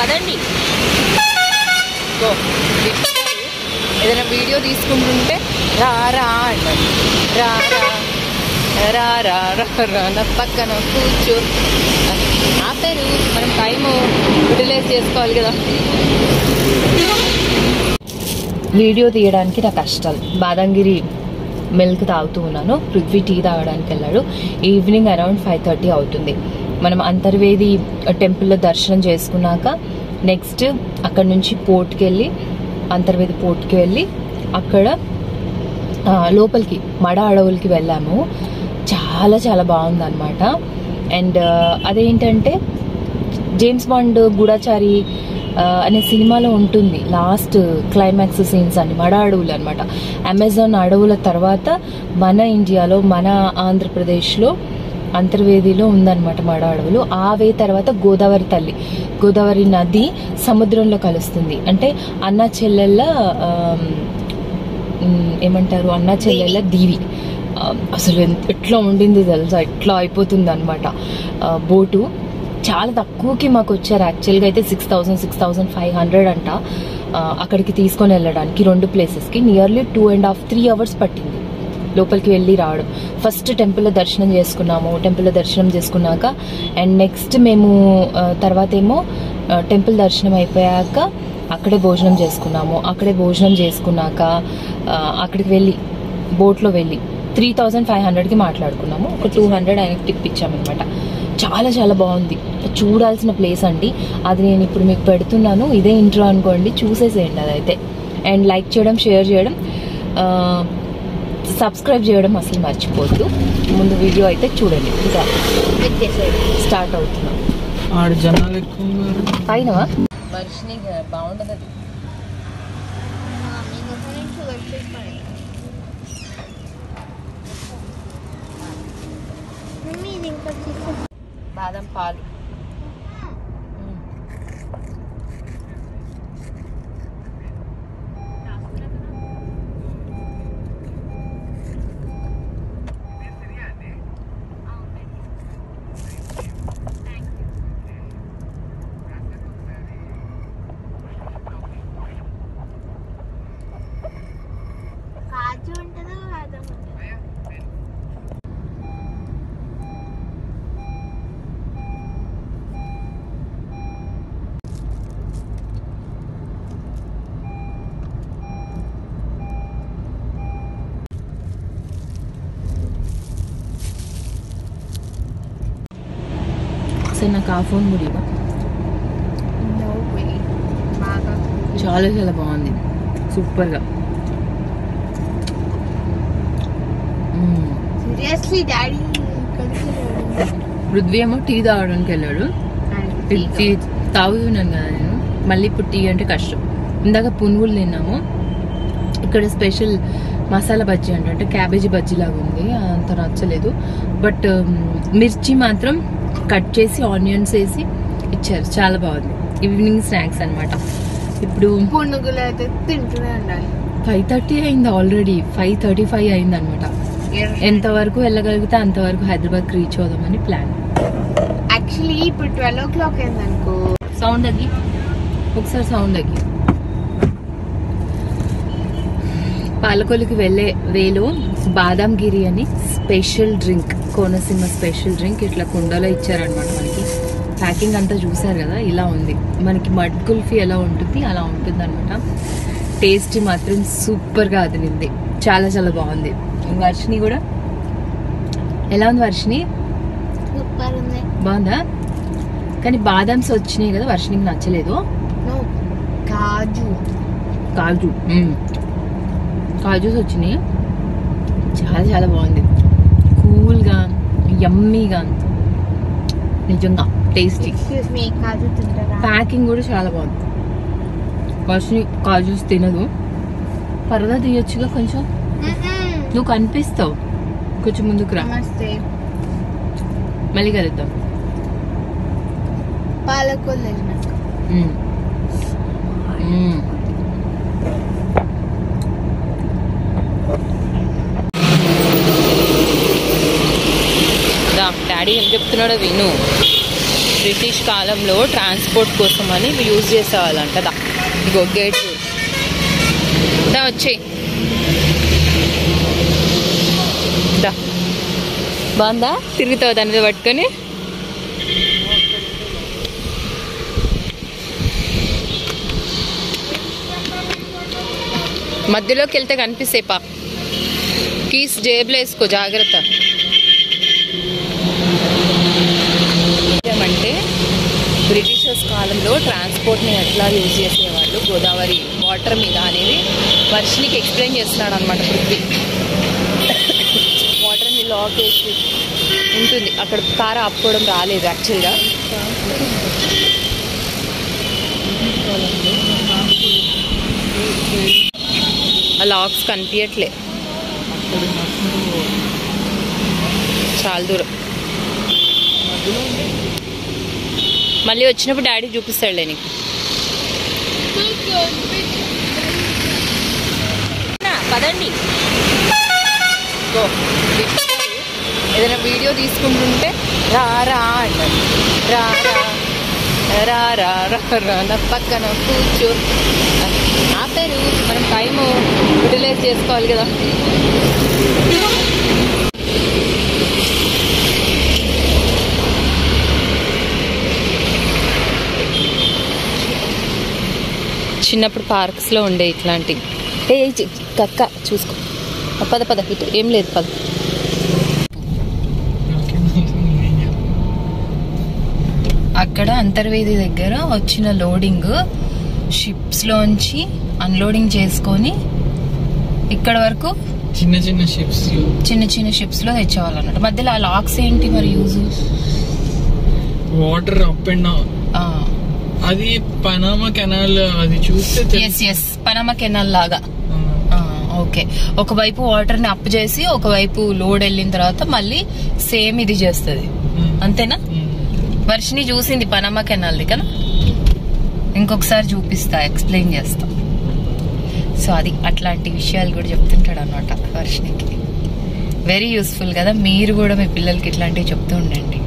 పదండి. ఏదైనా వీడియో తీసుకుంటుంటే రా రా అంటారు. రా రా రా రా రా నా పక్కన కూర్చో ఆపారు. మనం టైము యూటిలైజ్ చేసుకోవాలి కదా. వీడియో తీయడానికి నాకు కష్టం. బాదంగిరి మిల్క్ తాగుతూ ఉన్నాను. పృథ్వీ టీ తాగడానికి వెళ్ళాడు. ఈవినింగ్ అరౌండ్ 5:30 అవుతుంది. మనం అంతర్వేది టెంపుల్లో దర్శనం చేసుకున్నాక నెక్స్ట్ అక్కడ నుంచి పోర్ట్కి వెళ్ళి అంతర్వేది పోర్ట్కి వెళ్ళి అక్కడ లోపలికి మడ అడవులకి వెళ్ళాము. చాలా చాలా బాగుంది అనమాట. అండ్ అదేంటంటే జేమ్స్ బాండ్ గూఢచారి అనే సినిమాలో ఉంటుంది లాస్ట్ క్లైమాక్స్ సీన్స్ అని మడ అడవులు అనమాట. అమెజాన్ అడవుల తర్వాత మన ఇండియాలో మన ఆంధ్రప్రదేశ్లో అంతర్వేదిలో ఉందన్నమాట మడ అడవులు. ఆవే తర్వాత గోదావరి తల్లి, గోదావరి నది సముద్రంలో కలుస్తుంది. అంటే అన్నా చెల్లెళ్ళ ఏమంటారు, అన్నా చెల్లెళ్ళ దీవి. అసలు ఎట్లా ఉండింది తెలుసా, ఎట్లా అయిపోతుంది అనమాట బోటు. చాలా తక్కువకి మాకు వచ్చారు. యాక్చువల్గా అయితే 6,500 అంట అక్కడికి తీసుకొని వెళ్ళడానికి. 2 ప్లేసెస్కి నియర్లీ 2.5-3 hours పట్టింది లోపలికి వెళ్ళి రావడం. ఫస్ట్ టెంపుల్లో దర్శనం చేసుకున్నాము. టెంపుల్లో దర్శనం చేసుకున్నాక అండ్ నెక్స్ట్ మేము తర్వాత ఏమో టెంపుల్ దర్శనం అయిపోయాక అక్కడే భోజనం చేసుకున్నాము. అక్కడే భోజనం చేసుకున్నాక అక్కడికి వెళ్ళి బోట్లో వెళ్ళి 3,500కి మాట్లాడుకున్నాము. ఒక 200 ఆయనకి టిప్ ఇచ్చామన్నమాట. చాలా చాలా బాగుంది, చూడాల్సిన ప్లేస్ అండి. అది నేను ఇప్పుడు మీకు పెడుతున్నాను. ఇదే ఇంట్రో అనుకోండి, చూసేసేయండి అదైతే. అండ్ లైక్ చేయడం, షేర్ చేయడం, సబ్స్క్రైబ్ చేయడం అసలు మర్చిపోద్దు. ముందు వీడియో అయితే చూడండి. ఇంకా స్టార్ట్ అవుతున్నాం. పైన వర్షిని బాగుంటుంది. అది బాదం పాలు. నాకు ఆ ఫోన్ ముడిగా చాలా చాలా బాగుంది, సూపర్గా. పృథ్వీ ఏమో టీ తాగడానికి వెళ్ళాడు. టీ తాగుతున్నాను కదా నేను, మళ్ళీ ఇప్పుడు టీ అంటే కష్టం. ఇందాక పునుగులు తిన్నాము. ఇక్కడ స్పెషల్ మసాలా బజ్జీ అంటే క్యాబేజీ బజ్జీ లాగా ఉంది, అంత నచ్చలేదు. బట్ మిర్చి మాత్రం కట్ చేసి ఆనియన్స్ వేసి ఇచ్చారు, చాలా బాగుంది. ఈవినింగ్ స్నాక్స్ అనమాట. ఇప్పుడు పునుగులు అయితే తింటూనే ఉండాలి. 5:30 అయింది ఆల్రెడీ, 5:35 అయింది అనమాట. ఎంతవరకు వెళ్ళగలిగితే అంతవరకు హైదరాబాద్ రీచ్ అవుదామని ప్లాన్. యాక్చువల్లీ ఇప్పుడు 12 o'clock అయింది అనుకో. సౌండ్ తగ్గి ఒకసారి సౌండ్ తగ్గి. పాలకొల్లుకి వెళ్ళే వేలో బాదాంగిరి అని special drink, Konaseema special drink ఇట్లా కుండలో ఇచ్చారనమాట మనకి. ప్యాకింగ్ అంతా చూసారు కదా, ఇలా ఉంది. మనకి మడ్ కుల్ఫీ ఎలా ఉంటుంది అలా ఉంటుంది అనమాట. టేస్ట్ మాత్రం సూపర్గా అదిరింది, చాలా చాలా బాగుంది. వర్షిని కూడా ఎలా ఉంది? వర్షిని సూపర్ ఉంది, బాగుందా? కానీ బాదామ్స్ వచ్చినాయి కదా, వర్షినికి నచ్చలేదు. కాజు కాజు కాజూస్ వచ్చినాయి, చాలా చాలా బాగుంది. కూల్గా, యమ్మీగా, నిజంగా టేస్టీ. ప్యాకింగ్ కూడా చాలా బాగుంది. వర్షిని కాజూస్ తినదు, పరదా తీయొచ్చుగా కొంచెం. నువ్వు కనిపిస్తావు, కొంచెం ముందుకు రా. మళ్ళీ కలుద్దాం. పాలకొల్లు డాడీ ఏం చెప్తున్నాడో విను. బ్రిటిష్ కాలంలో ట్రాన్స్పోర్ట్ కోసం అని యూజ్ చేసేవాళ్ళంట. ఇగో గేట్ వచ్చేయి. బాగుందా? తిరుగుతావు దాని మీద పట్టుకొని. మధ్యలోకి వెళ్తే కనిపిస్తేపా. కీస్ జేబులో వేసుకో, జాగ్రత్త. ఏమంటే బ్రిటిషర్స్ కాలంలో ట్రాన్స్పోర్ట్ని ఎట్లా యూజ్ చేసేవాళ్ళు గోదావరి వాటర్ మీద అనేది వర్షినికి ఎక్స్ప్లెయిన్ చేస్తున్నాడు అనమాట. పృథ్వీ వాటర్ని లాక్ వేసి ఉంటుంది. అక్కడ కారు ఆపుకోవడం రాలేదు యాక్చువల్గా. ఆ లాక్స్ కనిపించట్లే, చాలా దూరం. మళ్ళీ వచ్చినప్పుడు డాడీ చూపిస్తాడులే నీకు. పదండి. ఏదైనా వీడియో తీసుకుంటుంటే రా రా అంటారు. రా రా రా రా రా నా పక్కన కూర్చో. ఆపారు, మనం టైము యూటిలైజ్ చేసుకోవాలి కదా. చిన్నప్పుడు పార్క్స్లో ఉండే ఇట్లాంటి. కక్క చూసుకో. పద పద, ఇటు ఏం లేదు, పద. అక్కడ అంతర్వేది దగ్గర వచ్చిన లోడింగ్ షిప్స్లోంచి అన్లోడింగ్ చేసుకొని ఇక్కడ వరకు చిన్న చిన్న షిప్స్ లో తెచ్చేవాళ్ళు అన్నట్టు. మధ్యలో ఆ లాక్స్ ఏంటి మరి use? Water up and down. అది పనామా కెనాల్, అది చూస్తే ఎస్ పనామా కెనాల్ లాగా. ఓకే, ఒకవైపు వాటర్ ని అప్ చేసి ఒకవైపు లోడ్ వెళ్ళిన తర్వాత మళ్ళీ సేమ్ ఇది చేస్తుంది, అంతేనా? వర్షిని చూసింది పనామా కెనాల్ది కదా, ఇంకొకసారి చూపిస్తా, ఎక్స్ప్లెయిన్ చేస్తా. సో అది అట్లాంటి విషయాలు కూడా చెప్తుంటాడు అనమాట వర్షినికి. వెరీ యూస్ఫుల్ కదా. మీరు కూడా మీ పిల్లలకి ఇట్లాంటివి చెప్తూ ఉండండి.